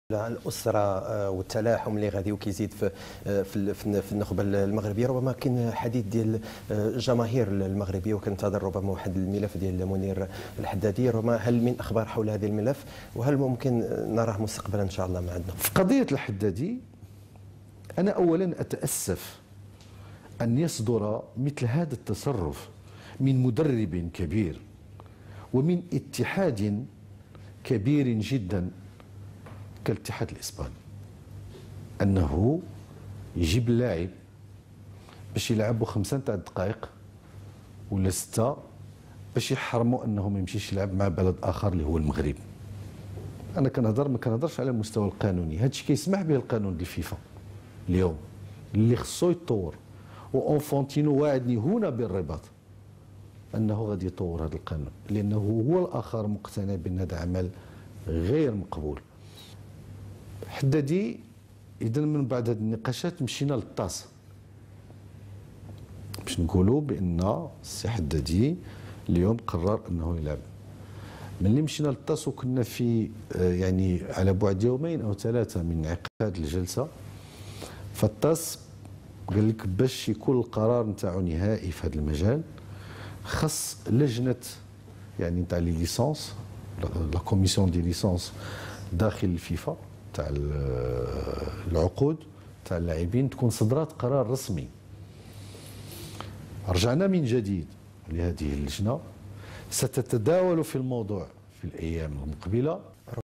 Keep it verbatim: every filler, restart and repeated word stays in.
الاسره والتلاحم اللي غادي وكيزيد في في في النخبه المغربيه. ربما كاين حديث ديال الجماهير المغربيه، وكنتظر ربما واحد الملف ديال منير الحدادي. ربما هل من اخبار حول هذا الملف، وهل ممكن نراه مستقبلا ان شاء الله معنا؟ في قضيه الحدادي انا اولا اتاسف ان يصدر مثل هذا التصرف من مدرب كبير ومن اتحاد كبير جدا كالاتحاد الاسباني، انه يجيب اللاعب باش يلعبوا خمسه تاع الدقائق ولا سته باش يحرموا انه ما يمشيش يلعب مع بلد اخر اللي هو المغرب. انا كنهضر ما كنهضرش على المستوى القانوني، هذا الشيء كيسمح به القانون ديال الفيفا اليوم اللي خصو يتطور، وانفونتينو واعدني هنا بالرباط انه غادي يطور هذا القانون، لانه هو الاخر مقتنع بان هذا عمل غير مقبول. حدادي اذا من بعد هذه النقاشات مشينا للطاس باش نقولوا بان السي حدادي اليوم قرر انه يلعب. ملي مشينا للطاس وكنا في يعني على بعد يومين او ثلاثه من انعقاد الجلسه، فالطاس قال لك باش يكون القرار نتاعو نهائي في هذا المجال خص لجنه يعني نتاع لي ليسونس، لا كوميسيون دي ليسونس داخل الفيفا تاع العقود تاع اللاعبين تكون صدرات قرار رسمي. رجعنا من جديد لهذه اللجنه ستتداول في الموضوع في الايام المقبله.